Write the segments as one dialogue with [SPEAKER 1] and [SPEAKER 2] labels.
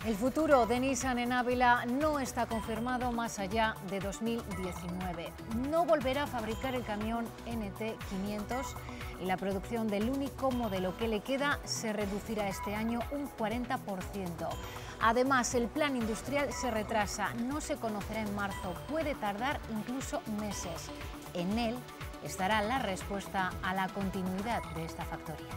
[SPEAKER 1] El futuro de Nissan en Ávila no está confirmado más allá de 2019. No volverá a fabricar el camión NT500 y la producción del único modelo que le queda se reducirá este año un 40%. Además, el plan industrial se retrasa, no se conocerá en marzo, puede tardar incluso meses. En él estará la respuesta a la continuidad de esta factoría.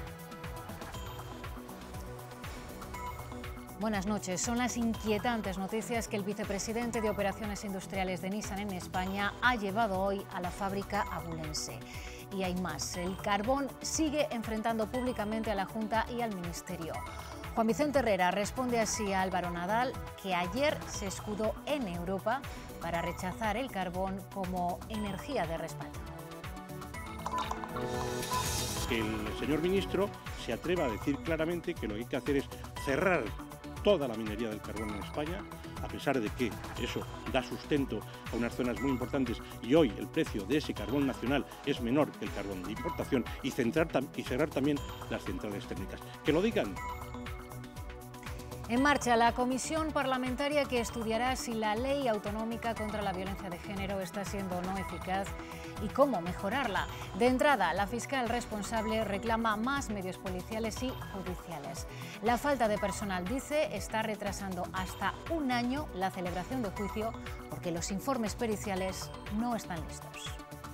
[SPEAKER 1] Buenas noches. Son las inquietantes noticias que el vicepresidente de Operaciones Industriales de Nissan en España ha llevado hoy a la fábrica abulense. Y hay más. El carbón sigue enfrentando públicamente a la Junta y al Ministerio. Juan Vicente Herrera responde así a Álvaro Nadal, que ayer se escudó en Europa para rechazar el carbón como energía de respaldo.
[SPEAKER 2] Que el señor ministro se atreva a decir claramente que lo que hay que hacer es cerrar toda la minería del carbón en España, a pesar de que eso da sustento a unas zonas muy importantes y hoy el precio de ese carbón nacional es menor que el carbón de importación, y cerrar también las centrales térmicas. Que lo digan.
[SPEAKER 1] En marcha la comisión parlamentaria que estudiará si la ley autonómica contra la violencia de género está siendo o no eficaz y cómo mejorarla. De entrada, la fiscal responsable reclama más medios policiales y judiciales. La falta de personal, dice, está retrasando hasta un año la celebración de juicio porque los informes periciales no están listos.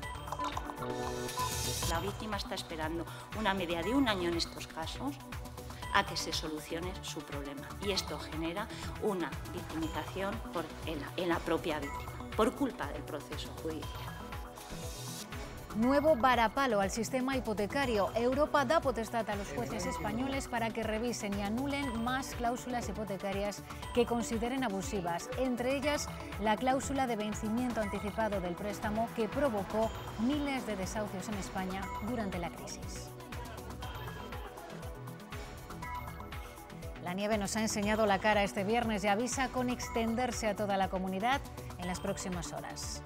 [SPEAKER 3] La víctima está esperando una media de un año en estos casos a que se solucione su problema, y esto genera una victimización en la propia víctima, por culpa del proceso judicial.
[SPEAKER 1] Nuevo varapalo al sistema hipotecario. Europa da potestad a los jueces españoles para que revisen y anulen más cláusulas hipotecarias que consideren abusivas, entre ellas la cláusula de vencimiento anticipado del préstamo que provocó miles de desahucios en España durante la crisis. La nieve nos ha enseñado la cara este viernes y avisa con extenderse a toda la comunidad en las próximas horas.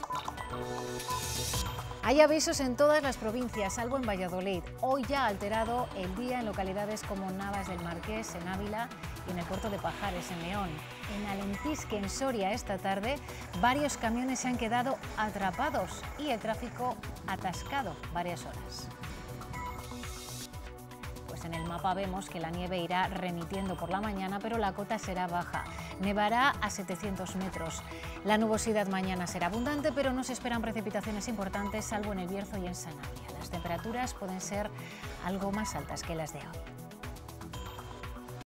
[SPEAKER 1] Hay avisos en todas las provincias, salvo en Valladolid. Hoy ya ha alterado el día en localidades como Navas del Marqués, en Ávila, y en el puerto de Pajares, en León. En Alentisque, en Soria, esta tarde, varios camiones se han quedado atrapados y el tráfico atascado varias horas. En el mapa vemos que la nieve irá remitiendo por la mañana, pero la cota será baja. Nevará a 700 metros. La nubosidad mañana será abundante, pero no se esperan precipitaciones importantes, salvo en El Bierzo y en Sanabria. Las temperaturas pueden ser algo más altas que las de hoy.